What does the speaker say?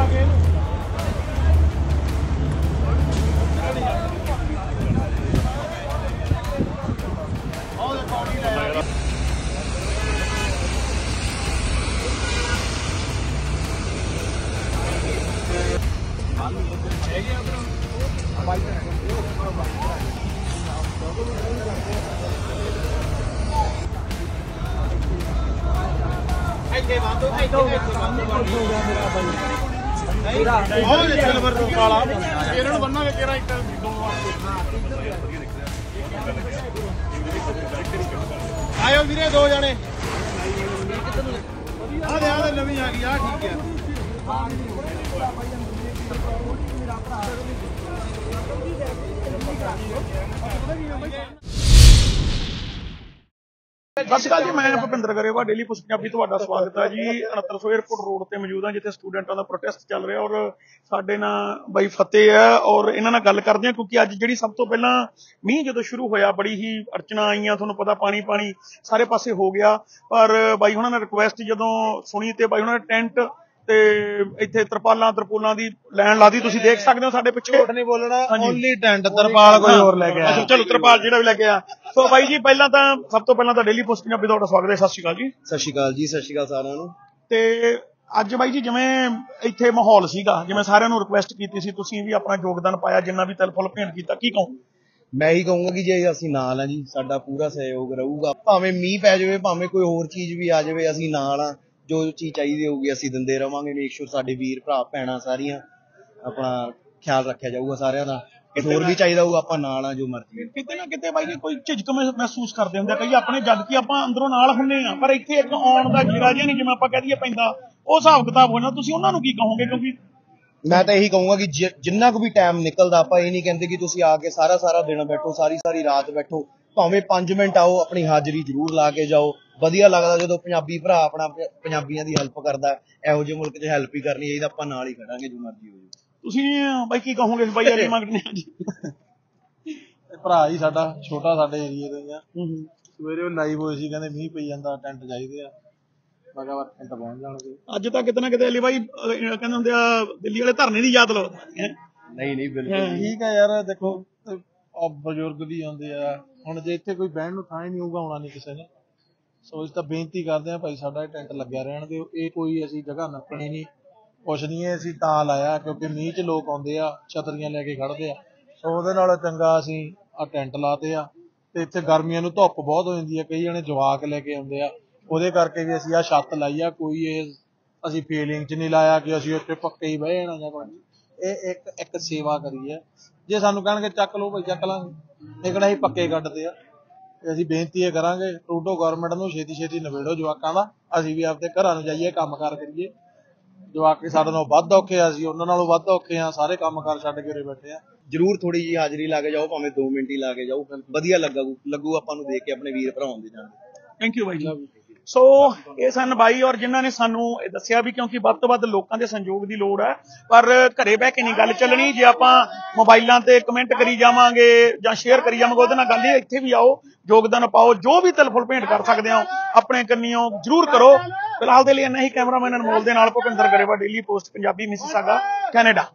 आयो वीरे दो जने आदे नवी आ गई ठीक है। सत श्री अकाल जी, मैं भुपिंदर गरेवा डेली पोस्ट पंजाबी तुहाडा स्वागत है जी। 6900 एयरपोर्ट रोड ते मौजूद हाँ जिथे स्टूडेंटां दा प्रोटेस्ट चल रहा और साडे नाल बाई फतेह है और इन्हां नाल गल करदे हां क्योंकि अज जिहड़ी सब तो पहलां मींह जदों शुरू होया बड़ी ही अड़चना आईयां, तुहानूं पता पानी पानी सारे पासे हो गया। पर बाई हुणां ने रिक्वेस्ट जदों सुनी ते बाई हुणां ने टेंट ते इत्थे तरपालां तरपूलां दी लैन ला दी, तुसीं देख सकदे हो साडे पिछे। झूठ नहीं बोलना, ओनली टेंट तरपाल कोई और लेके आया। चलो तरपाल जिहड़ा भी लेके आया। सो बाई जी पहलां तां सब तो पहलां तां डेली पोस्ट पंजाबी तुहाडा स्वागत है। सत श्री अकाल जी। सत श्री अकाल जी, सत श्री अकाल सारिਆਂ ਨੂੰ। ਤੇ ਅੱਜ ਬਾਈ ਜੀ ਜਿਵੇਂ ਇੱਥੇ ਮਾਹੌਲ ਸੀਗਾ, ਜਿਵੇਂ ਸਾਰਿਆਂ ਨੂੰ ਰਿਕੁਐਸਟ ਕੀਤੀ ਸੀ, ਤੁਸੀਂ ਵੀ ਆਪਣਾ ਯੋਗਦਾਨ ਪਾਇਆ ਜਿੰਨਾ ਵੀ ਤਿਲ ਫੁੱਲ ਭੇਂਟ ਕੀਤਾ, ਕੀ ਕਹੋ? ਮੈਂ ਹੀ ਕਹੂੰਗਾ ਕਿ ਜੇ ਅਸੀਂ ਨਾਲ ਆ ਜੀ ਸਾਡਾ ਪੂਰਾ ਸਹਿਯੋਗ ਰਹੂਗਾ, ਭਾਵੇਂ ਮੀਂਹ ਪੈ ਜਾਵੇ ਭਾਵੇਂ ਕੋਈ ਹੋਰ ਚੀਜ਼ ਵੀ ਆ ਜਾਵੇ, ਅਸੀਂ ਨਾਲ ਆ। ਜੋ ਚੀਜ਼ ਚਾਹੀਦੀ ਹੋਊਗੀ ਅਸੀਂ ਦਿੰਦੇ ਰਵਾਂਗੇ। ਮੇਕ ਸ਼ੋਰ ਸਾਡੇ ਵੀਰ ਭਰਾ ਭੈਣਾਂ ਸਾਰੀਆਂ ਆਪਣਾ ਖਿਆਲ ਰੱਖਿਆ ਜਾਊਗਾ ਸਾਰਿਆਂ ਦਾ। ਹੋਰ ਵੀ ਚਾਹੀਦਾ ਹੋਊਗਾ ਆਪਾਂ ਨਾਲ ਆ, ਜੋ ਮਰਜ਼ੀ। ਕਿਤੇ ਨਾ ਕਿਤੇ ਬਾਈ ਜੀ ਕੋਈ ਝਿਜਕ ਮਹਿਸੂਸ ਕਰਦੇ ਹੁੰਦੇ ਕਈ ਆਪਣੇ, ਜਦ ਕਿ ਆਪਾਂ ਅੰਦਰੋਂ ਨਾਲ ਹੁੰਦੇ ਆ, ਪਰ ਇੱਥੇ ਇੱਕ ਆਉਣ ਦਾ ਜਿਹੜਾ ਜਿਹਾ ਨਹੀਂ ਜਿਵੇਂ ਆਪਾਂ ਕਹਿ ਦਈਏ ਪੈਂਦਾ, ਉਹ ਹਿਸਾਬ ਕਿਤਾਬ ਹੋਣਾ। ਤੁਸੀਂ ਉਹਨਾਂ ਨੂੰ ਕੀ ਕਹੋਗੇ? ਕਿਉਂਕਿ ਮੈਂ ਤਾਂ ਇਹੀ ਕਹੂੰਗਾ ਕਿ ਜਿੰਨਾ ਕੁ ਵੀ ਟਾਈਮ ਨਿਕਲਦਾ, ਆਪਾਂ ਇਹ ਨਹੀਂ ਕਹਿੰਦੇ ਕਿ ਤੁਸੀਂ ਆ ਕੇ ਸਾਰਾ ਦਿਨ ਬੈਠੋ, ਸਾਰੀ ਰਾਤ ਬੈਠੋ, ਭਾਵੇਂ 5 ਮਿੰਟ ਆਓ, ਆਪਣੀ ਹਾਜ਼ਰੀ ਜ਼ਰੂਰ ਲਾ ਕੇ ਜਾਓ। ਵਧੀਆ ਲੱਗਦਾ ਜਦੋਂ ਪੰਜਾਬੀ ਭਰਾ ਆਪਣਾ ਪੰਜਾਬੀਆਂ ਦੀ ਹੈਲਪ ਕਰਦਾ। ਇਹੋ ਜਿਹੇ ਮੁਲਕ 'ਚ ਹੈਲਪ ਹੀ ਕਰਨੀ ਚਾਹੀਦੀ, ਆਪਾਂ ਨਾਲ ਹੀ ਖੜਾਂਗੇ ਜੋ ਮਰਜ਼ੀ ਹੋ ਜਾਵੇ। ਤੁਸੀਂ ਬਾਈ ਕੀ ਕਹੋਗੇ? ਬਾਈ ਅਲੀ ਮੰਗਣੇ ਆ ਜੀ। ਭਰਾ ਹੀ ਸਾਡਾ ਛੋਟਾ ਸਾਡੇ ਏਰੀਏ ਦਾ ਹੀ ਆ। ਸਵੇਰੇ ਉਹ ਲਾਈਵ ਹੋਏ ਸੀ, ਕਹਿੰਦੇ ਮੀਂਹ ਪਈ ਜਾਂਦਾ, ਟੈਂਟ ਚਾਹੀਦੇ ਆ। ਮੈਂ ਕਿਹਾ ਟੈਂਟ ਪਹੁੰਚ ਜਾਣਗੇ। ਅੱਜ ਤਾਂ ਕਿਤੇ ਨਾ ਕਿਤੇ ਅਲੀ ਬਾਈ ਕਹਿੰਦੇ ਹੁੰਦੇ ਆ ਦਿੱਲੀ ਵਾਲੇ ਧਰਨੇ ਦੀ ਯਾਦ ਲਓ। ਨਹੀਂ ਬਿਲਕੁਲ ਠੀਕ ਹੈ ਯਾਰ, ਦੇਖੋ ਬਜ਼ੁਰਗ ਵੀ ਆਉਂਦੇ ਆ, ਹੁਣ ਜੇ ਇੱਥੇ ਕੋਈ ਬਹਿਣ ਨੂੰ ਥਾਂ ਹੀ ਨਹੀਂ ਹੋਊਗਾ, ਆਉਣਾ ਨਹੀਂ ਕਿਸੇ ਨੇ। ਸੋ ਇਸ ਤਾਂ ਬੇਨਤੀ ਕਰਦੇ ਆ ਭਾਈ ਸਾਡਾ ਟੈਂਟ ਲੱਗਿਆ ਰਹਿਣ ਦਿਓ। ਇਹ ਕੋਈ ਅਸੀਂ ਜਗ੍ਹਾ ਨੱਪਣੀ ਨਹੀਂ, ਕੁਛ ਨਹੀਂ ਹੈ। ਅਸੀਂ ਤਾਂ ਲਾਇਆ ਕਿਉਂਕਿ ਮੀਂਹ 'ਚ ਲੋਕ ਆਉਂਦੇ ਆ, ਛਤਰੀਆਂ ਲੈ ਕੇ ਖੜਦੇ ਆ। ਸੋ ਉਹਦੇ ਨਾਲ ਚੰਗਾ ਅਸੀਂ ਆਹ ਟੈਂਟ ਲਾਤੇ ਆ। ਤੇ ਇੱਥੇ ਗਰਮੀਆਂ ਨੂੰ ਧੁੱਪ ਬਹੁਤ ਹੋ ਜਾਂਦੀ ਹੈ, ਕਈ ਜਣੇ ਜਵਾਕ ਲੈ ਕੇ ਆਉਂਦੇ ਆ, ਉਹਦੇ ਕਰਕੇ ਵੀ ਅਸੀਂ ਆਹ ਛੱਤ ਲਾਈ ਆ। ਕੋਈ ਇਹ ਅਸੀਂ ਫੀਲਿੰਗ 'ਚ ਨਹੀਂ ਲਾਇਆ ਕਿ ਅਸੀਂ ਉੱਥੇ ਪੱਕੇ ਹੀ ਬਹਿ ਜਾਣਾ ਜਾਂ ਕੁਝ। ਇਹ ਇੱਕ ਸੇਵਾ ਕਰੀ ਹੈ। ਜੇ ਸਾਨੂੰ ਕਹਿਣਗੇ ਚੱਕ ਲਓ ਭਾਈ ਚੱਕ ਲਾਂਗੇ, ਲੇਕਿਨ ਅਸੀਂ ਪੱਕੇ ਕੱਢਦੇ ਆ। ਤੇ ਅਸੀਂ ਬੇਨਤੀ ਇਹ ਕਰਾਂਗੇ ਟਰੂਡੋ ਗਵਰਨਮੈਂਟ ਨੂੰ ਛੇਤੀ ਨਵੇੜੋ ਜਵਾਕਾਂ ਦਾ, ਅਸੀਂ ਵੀ ਆਪਦੇ ਘਰਾਂ ਨੂੰ ਜਾਈਏ, ਕੰਮ ਕਾਰ ਕਰੀਏ। ਜਵਾਕ ਸਾਡੇ ਨਾਲੋਂ ਵੱਧ ਔਖੇ ਆ, ਅਸੀਂ ਉਹਨਾਂ ਨਾਲੋਂ ਵੱਧ ਔਖੇ ਆ, ਸਾਰੇ ਕੰਮ ਕਾਰ ਛੱਡ ਕੇ ਉਰੇ ਬੈਠੇ ਆ। ਜ਼ਰੂਰ ਥੋੜੀ ਜਿਹੀ ਹਾਜ਼ਰੀ ਲਾ ਕੇ ਜਾਓ, ਭਾਵੇਂ 2 ਮਿੰਟ ਹੀ ਲਾ ਕੇ ਜਾਓ, ਵਧੀਆ ਲੱਗੂ ਆਪਾਂ ਨੂੰ ਦੇਖ ਕੇ ਆਪਣੇ ਵੀਰ ਭਰਾ ਆਉਂਦੇ ਜਾਣਗੇ। ਥੈਂਕ ਯੂ ਬਾਈ ਜੀ। ਸੋ ਇਹ ਸਨ ਬਾਈ ਔਰ ਜਿਨ੍ਹਾਂ ਨੇ ਸਾਨੂੰ ਇਹ ਦੱਸਿਆ ਵੀ ਕਿਉਂਕਿ ਵੱਧ ਤੋਂ ਵੱਧ ਲੋਕਾਂ ਦੇ ਸੰਯੋਗ ਦੀ ਲੋੜ ਹੈ, ਪਰ ਘਰੇ ਬਹਿ ਕੇ ਨਹੀਂ ਗੱਲ ਚੱਲਣੀ। ਜੇ ਆਪਾਂ ਮੋਬਾਈਲਾਂ ਤੇ ਕਮੈਂਟ ਕਰੀ ਜਾਵਾਂਗੇ ਜਾਂ ਸ਼ੇਅਰ ਕਰੀ ਜਾਵਾਂਗੇ, ਉਹਦੇ ਨਾਲ ਗੱਲ ਨਹੀਂ। ਇੱਥੇ ਵੀ ਆਓ, ਯੋਗਦਾਨ ਪਾਓ, ਜੋ ਵੀ ਤਿਲ ਫੁੱਲ ਭੇਂਟ ਕਰ ਸਕਦੇ ਹੋ ਆਪਣੇ ਕੰਨੀਓ ਜ਼ਰੂਰ ਕਰੋ। ਫਿਲਹਾਲ ਦੇ ਲਈ ਇੰਨਾ ਹੀ। ਕੈਮਰਾਮੈਨ ਅਨਮੋਲ ਦੇ ਨਾਲ Bhupinder Grewal, daily post Punjabi, Mississauga, Canada.